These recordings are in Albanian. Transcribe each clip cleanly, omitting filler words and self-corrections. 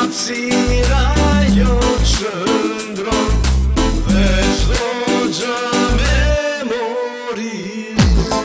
hapësirajo qëndron dhe çdo gjë memorizon.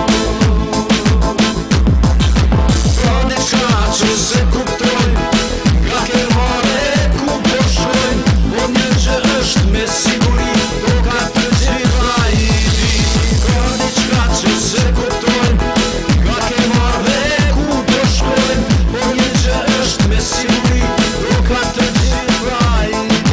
Ka diçka që se kuptojnë nga ke marrë ku po shkojnë, po një gjë është me siguri, do ka të gjitha i di. Ka diçka që se kuptojnë nga ke marrë ku po shkojnë, po një gjë është me siguri, do ka të gjitha i di.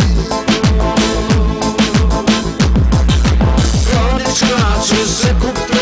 Se kuptoj